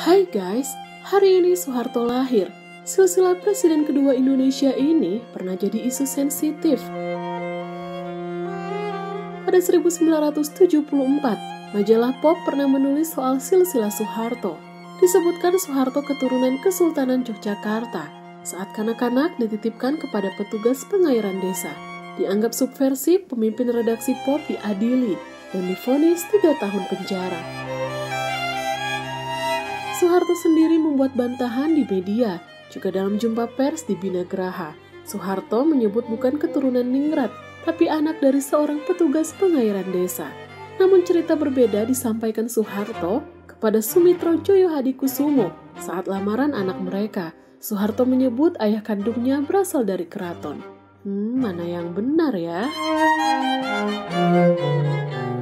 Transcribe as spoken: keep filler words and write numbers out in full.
Hai guys, hari ini Soeharto lahir. Silsilah presiden kedua Indonesia ini pernah jadi isu sensitif. Pada seribu sembilan ratus tujuh puluh empat, majalah Pop pernah menulis soal silsilah Soeharto. Disebutkan Soeharto keturunan Kesultanan Yogyakarta. Saat kanak-kanak dititipkan kepada petugas pengairan desa. Dianggap subversif, pemimpin redaksi Pop diadili dan divonis tiga tahun penjara. Soeharto sendiri membuat bantahan di media, juga dalam jumpa pers di Binagraha. Soeharto menyebut bukan keturunan ningrat, tapi anak dari seorang petugas pengairan desa. Namun cerita berbeda disampaikan Soeharto kepada Sumitro Joyohadikusumo saat lamaran anak mereka. Soeharto menyebut ayah kandungnya berasal dari keraton. Hmm, mana yang benar ya?